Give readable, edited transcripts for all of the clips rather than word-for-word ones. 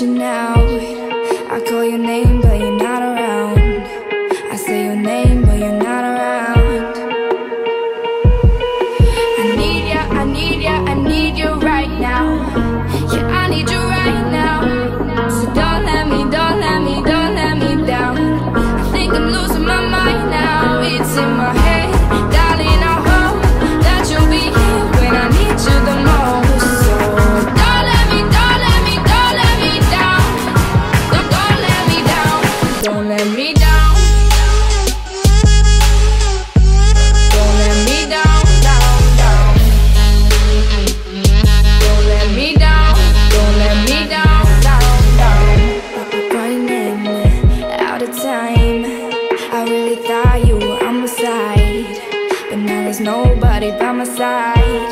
reaching out. I call your name, but you're not around. I say your name, but you're not around. I need ya, I need ya, I need you right now. Yeah, I need you right now. So don't let me, don't let me, don't let me down. I think I'm losing my mind now. It's in my head, darling, I hope that you'll be here when I need you the most. So don't let me, don't let me, don't let me down. Don't let me down. Don't let me down. Don't let me down, down, down. Don't let me down. Don't let me down, down, down. Running out of time. I really thought you were on my side, but now there's nobody by my side.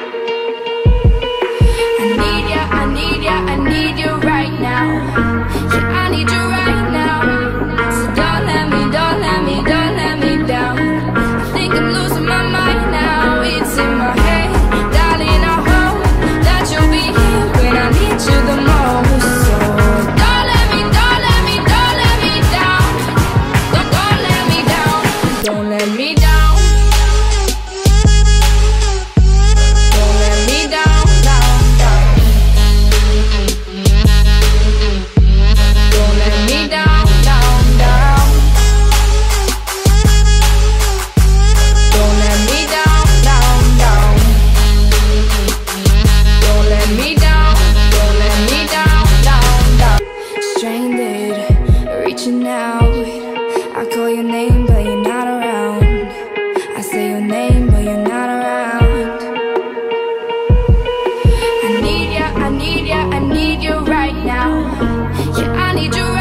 I need ya, I need ya, I need you right now. Yeah, I need you right now. So don't let me, don't let me, don't let me down. I think I'm losing my mind now. It's in my head, darling, I hope that you'll be here when I need you the most. So don't let me, don't let me, don't let me down. Don't let me down. Don't let me down. Don't let me down, down, down. Don't let me down, down, down. Don't let me down, down, down. Don't let me down, don't let me down, down, down. Stranded, reaching out. I call your name, but you're not around. I say your name, but you're not around. I need ya, I need ya, I need you right now. Yeah, I need you